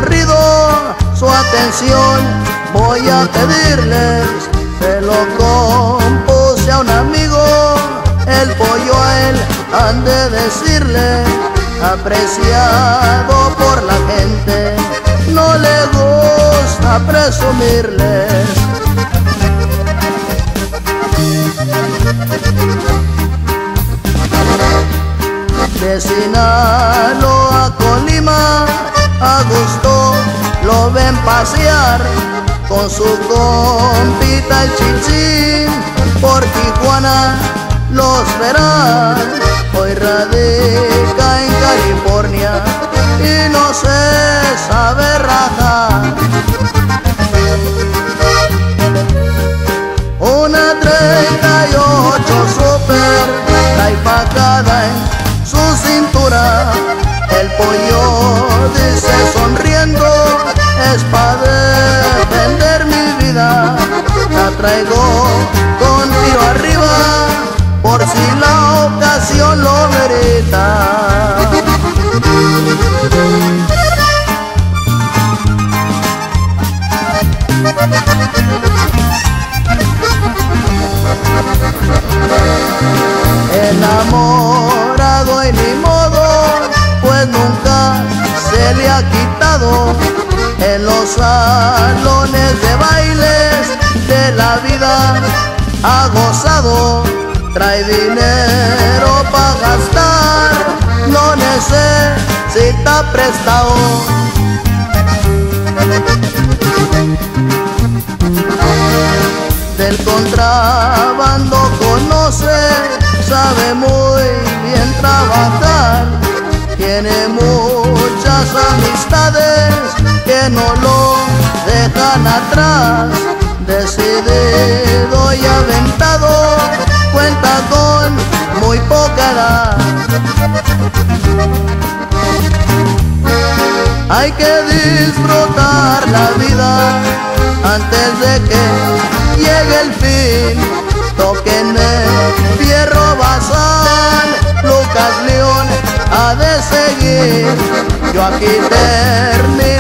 corrido su atención voy a pedirles. Se lo compuse a un amigo, el pollo a él han de decirle, apreciado por la gente, no le gusta presumirles. De Sinaloa a Colima, a gusto lo ven pasear con su compita el Chichín. Por Tijuana los verán, hoy radica en California y no se sabe rajar. Una 38 Super trae pacada en su cintura, el pollo dice sonriendo, es pa' defender mi vida, la traigo con tiro arriba, por si la ocasión lo merita. Enamorado y ni modo, pues nunca se le ha quitado. En los salones de bailes de la vida ha gozado. Trae dinero pa' gastar, no necesita prestado. Del contrabando conoce, sabe muy bien trabajar, tiene muchas amistades que no lo dejan atrás. Decidido y aventado, cuenta con muy poca edad. Hay que disfrutar la vida antes de que llegue el fin. Toquen el fierro basal, Lucas León ha de seguir. Yo aquí termino.